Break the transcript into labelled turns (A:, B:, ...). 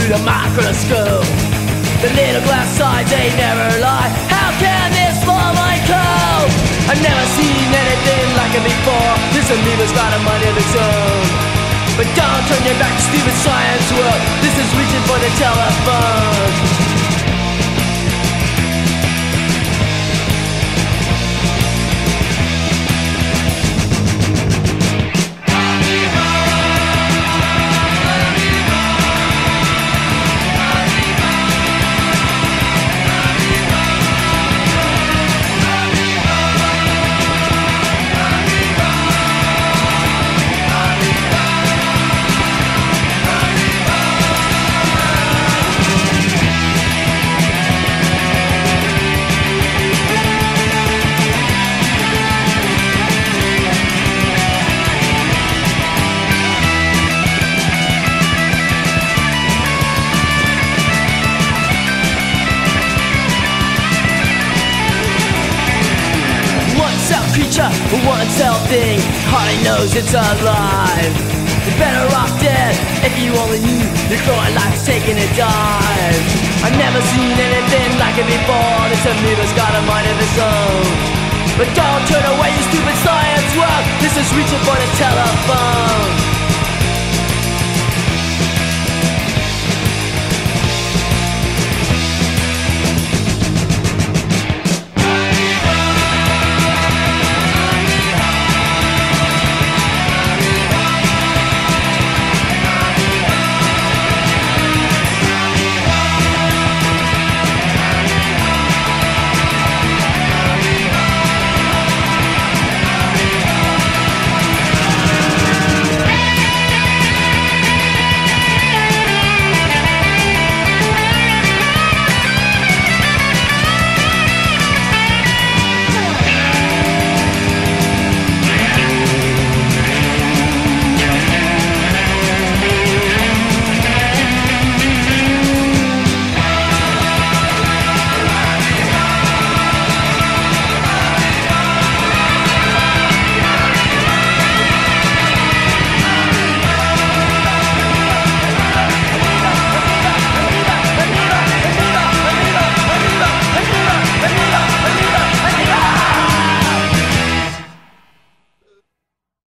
A: the microscope. The little glass sides, they never lie. How can this fall my coat? I've never seen anything like it before. This amoeba's got a mind of its own. But don't turn your back to stupid science world. This is reaching for the telephone. Creature, one cell thing, hardly knows it's alive. You're better off dead if you only knew your growing life's taking a dive. I've never seen anything like it before. This amoeba's got a mind of its own. But don't turn away, you stupid science world. This is reaching for the telephone.